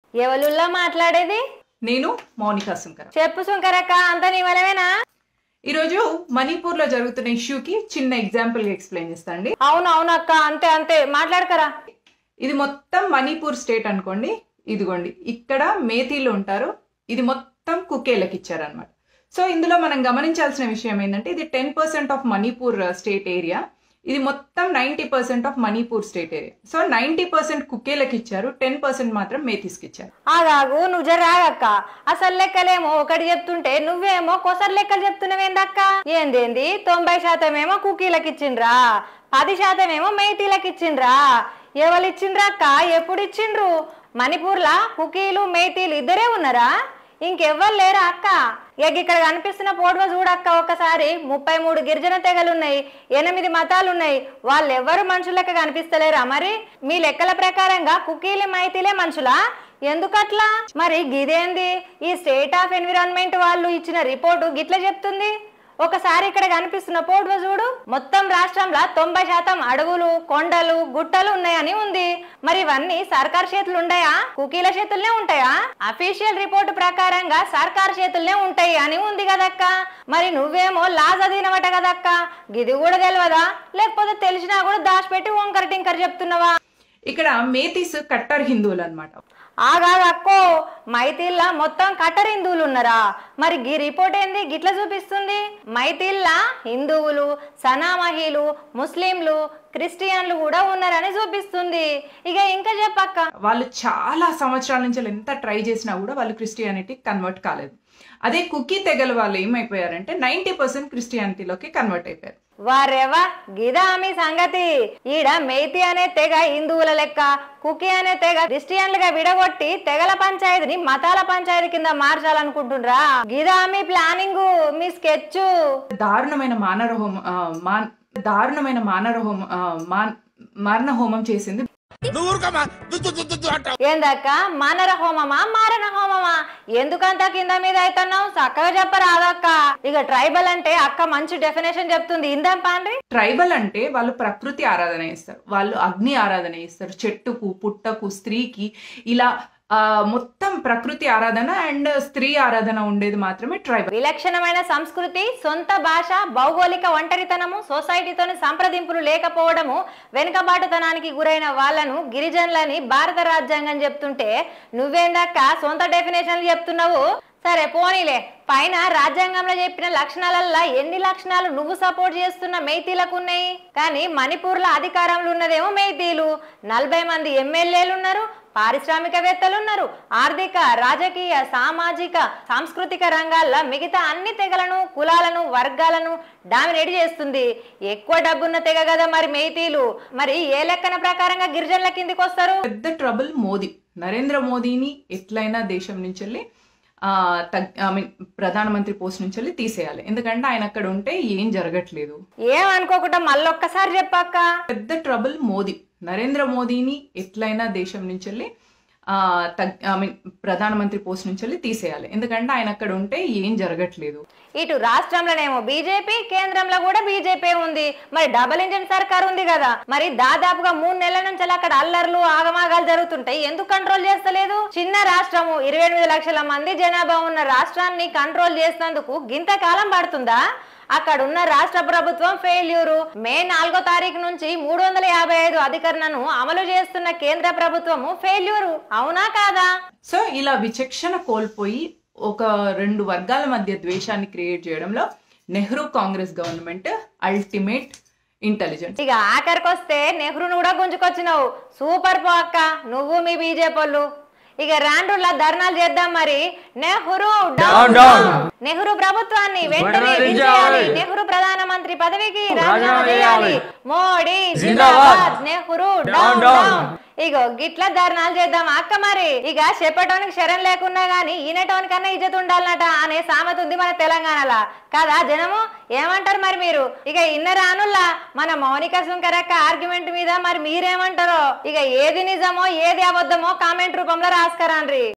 ఎవలుల్లా మాట్లాడేది? నేను మౌనిక సుంకర. చెప్పు సుంకరక్క, అంత నీ వలవేనా? ఈరోజు మణిపూర్ లో జరుగుతున్న ఇష్యూకి చిన్న ఎగ్జాంపుల్ ఎక్స్ప్లెయిన్ చేస్తాండి. అవునక్క, అంతే అంతే మాట్లాడకరా. ఇది మొత్తం మణిపూర్ స్టేట్ అనుకోండి. ఇదిగోండి, ఇక్కడ మేతీలు ఉంటారు. ఇది మొత్తం కుకేలకి ఇచ్చారనమాట. సో ఇందులో మనం గమనించాల్సిన విషయం ఏంటంటే, ఇది 10% ఆఫ్ మణిపూర్ స్టేట్ ఏరియా. ఇది మొత్తం 90% of Manipur state area. So 90% కుకేలకి ఇచ్చారు, 10% మాత్రం మేతీస్కి ఇచ్చారు. ఆగాగు, నువ్వు జరాగక్క. అసలు లెక్కలేమో ఒకటి చెప్తుంటే నువ్వేమో కొసరు లెక్కలు చెప్తున్నావేందక్క? ఏందేంది 90% ఏమో కుకీలకు ఇచ్చిండ్రా, 10% ఏమో మేతీలకు ఇచ్చిండ్రా. ఎవరు ఇచ్చిండ్రా అక్క? ఎప్పుడు ఇచ్చిండ్రు? మణిపూర్లా కుకీలు మేతీలు ఇద్దరే ఉన్నారా? ఇంకెవ్వరు లేరా అక్క? ఇక్కడ కనిపిస్తున్న ఫోటో చూడక్క ఒకసారి. 33 గిరిజన తెగలున్నాయి, 8 మతాలున్నాయి. వాళ్ళెవ్వరు మనుషుల లెక్క కనిపిస్తలేరా? మరి మీ లెక్కల ప్రకారంగా కుకీలు మైతీలే మనుషులా? ఎందుకట్లా? మరి గిదేంది? ఈ స్టేట్ ఆఫ్ ఎన్విరాన్మెంట్ వాళ్ళు ఇచ్చిన రిపోర్టు గిట్లా చెప్తుంది. ఒకసారి ఇక్కడ కనిపిస్తున్న ఫోటో చూడు. మొత్తం రాష్ట్రంలో 90% అడవులు, కొండలు, గుట్టలు ఉన్నాయని ఉంది. మరి ఇవన్నీ సర్కార్ చేతులు ఉంటాయా, కుకీల చేతుల్నే ఉంటాయా? అఫీషియల్ రిపోర్టు ప్రకారంగా సర్కార్ చేతుల్నే ఉంటాయి అని ఉంది కదక్క. మరి నువ్వేమో లా చదివినవట కదక్క, గిది కూడా తెలియదా? లేకపోతే తెలిసినా కూడా దాచిపెట్టి వంకర టింకర్ చెప్తున్నావా? ఇక్కడ మేతీస్ కట్టర్ హిందువులు అనమాట. ఆగాదక్కో, మైతీల్లా మొత్తం కట్టర్ హిందువులు ఉన్నారా? మరి గీ రిపోర్ట్ ఏంది గిట్లా చూపిస్తుంది? మైతీల్లా హిందువులు, సనామహీలు, ముస్లింలు, క్రిస్టియన్లు కూడా ఉన్నారని చూపిస్తుంది. ఇంకా చెప్పక్క. వాళ్ళు చాలా సంవత్సరాల నుంచి ఎంత ట్రై చేసినా కూడా వాళ్ళు క్రిస్టియానిటీ కన్వర్ట్ కాలేదు. అదే కుకీ తెగల వాళ్ళు ఏమైపోయారంటే 90% క్రిస్టియానిటీలోకి కన్వర్ట్ అయిపోయారు. వారేవా, గిదా మీ సంగతి. ఈడ మేతి అనే తెగ హిందువుల లెక్క, కుకీ అనే తెగ క్రిస్టియన్లుగా విడగొట్టి తెగల పంచాయతీని మతాల పంచాయతీ కింద మార్చాలనుకుంటుండ్రా? గిదా మీ ప్లానింగ్, మీ స్కెచ్. దారుణమైన మారణ హోమం చేసింది. ఏందక్క, మానర హోమమా మారణ హోమమా? ఎందుకంత కింద మీద అవుతున్నావు? చక్కగా చెప్పరాదక్క. ట్రైబల్ అంటే అక్క మంచి డెఫినేషన్ చెప్తుంది, ఇందాం పాండ్రి. ట్రైబల్ అంటే వాళ్ళు ప్రకృతి ఆరాధన చేస్తారు, వాళ్ళు అగ్ని ఆరాధన చేస్తారు, చెట్టుకు, పుట్టకు, స్త్రీకి, ఇలా మొత్తం ప్రకృతి ఆరాధన అండ్ స్త్రీ ఆరాధన ఉండేది మాత్రమే ట్రైబల్. విలక్షణమైన సంస్కృతి, సొంత భాష, భౌగోళిక ఒంటరితనము, సొసైటీతోని సంప్రదింపులు లేకపోవడము, వెనుకబాటుతనానికి గురైన వాళ్ళను గిరిజనులని భారత రాజ్యాంగం చెప్తుంటే నువ్వేందక్క సొంత డెఫినేషన్లు చెప్తున్నావు? సరే పోనీలే, పైన రాజ్యాంగంలో చెప్పిన లక్షణాలల్లా ఎన్ని లక్షణాలు నువ్వు సపోర్ట్ చేస్తున్న మేతీలకు ఉన్నాయి? కానీ మణిపూర్లో అధికారంలో ఉన్నదేమో మేతీలు. 40 మంది ఎమ్మెల్యేలు ఉన్నారు, పారిశ్రామికవేత్తలు ఉన్నారు. ఆర్థిక, రాజకీయ, సామాజిక, సాంస్కృతిక రంగాల్లో మిగతా అన్ని తెగలను, కులాలను, వర్గాలను డామినేట్ చేస్తుంది. ఎక్కువ డబ్బున్న తెగ కదా మరి మేతీలు. మరి ఏ లెక్కన ప్రకారంగా గిరిజనుల కిందికి వస్తారు? పెద్ద ట్రబుల్ మోదీ. నరేంద్ర మోదీని ఎట్లయినా దేశం నుంచి వెళ్ళి ప్రధానమంత్రి పోస్ట్ నుంచి వెళ్ళి తీసేయాలి. ఎందుకంటే ఆయన అక్కడ ఉంటే ఏం జరగట్లేదు. ఏమనుకోకుండా మళ్ళొక్కసారి చెప్పాక. పెద్ద ట్రబుల్ మోదీ. నరేంద్ర మోదీని ఎట్లయినా దేశం నుంచి వెళ్ళి ప్రధానమంత్రి పోస్ట్ నుంచి వెళ్ళి తీసేయాలి. ఎందుకంటే ఆయన అక్కడ ఉంటే ఏం జరగట్లేదు. ఇటు రాష్ట్రంలోనేమో బీజేపీ, కేంద్రంలో కూడా బీజేపీ ఉంది. మరి డబుల్ ఇంజిన్ సర్కార్ ఉంది కదా. మరి దాదాపుగా 3 నెలల నుంచి అక్కడ అల్లర్లు, ఆగమాగాలు జరుగుతుంటాయి. ఎందుకు కంట్రోల్ చేస్తలేదు? చిన్న రాష్ట్రము, 28 లక్షల మంది జనాభా ఉన్న రాష్ట్రాన్ని కంట్రోల్ చేసినందుకు గింత కాలం పడుతుందా? అక్కడ ఉన్న రాష్ట్ర ప్రభుత్వం ఫెయిల్యూరు. మే 4వ తారీఖు నుంచి 355 అధికరణను అమలు చేస్తున్న కేంద్ర ప్రభుత్వము ఫెయిల్యూరు. అవునా కాదా? సో ఇలా విచక్షణ కోల్పోయి ఒక 2 వర్గాల మధ్య ద్వేషాన్ని క్రియేట్ చేయడంలో Nehru Congress government ultimate intelligent. ఆఖరికి వస్తే నెహ్రూను కూడా గుంజుకొచ్చినావు. సూపర్ పో అక్క, నువ్వు మీ బీజేపీ వాళ్ళు. రాండ్రుల్లా ధర్నాలు చేద్దాం. మరి నెహ్రూ నెహ్రూ ప్రభుత్వాన్ని వెంటనే దించేయాలి. నెహ్రూ ప్రధానమంత్రి పదవికి రాజీనామా చేయాలి. మోడీ జిందాబాద్, నెహ్రూ డౌన్ డౌన్. గిట్లా ధర్నాలు చేద్దాం అక్క. మరి చెప్పటోనికి శరం లేకున్నా గానీ ఈనటోనికన్నా ఇజ్జత్ ఉండాలన్నట అనే సామెత ఉంది మన తెలంగాణలో కదా. జనము ఏమంటారు మరి మీరు? ఇన్నర అనుల్లా మన మౌనిక సుంకరక్క ఆర్గ్యుమెంట్ మీద మరి మీరేమంటారో? ఏది నిజమో ఏది అబద్ధమో కామెంట్ రూపంలో రాసుకరాండ్రి.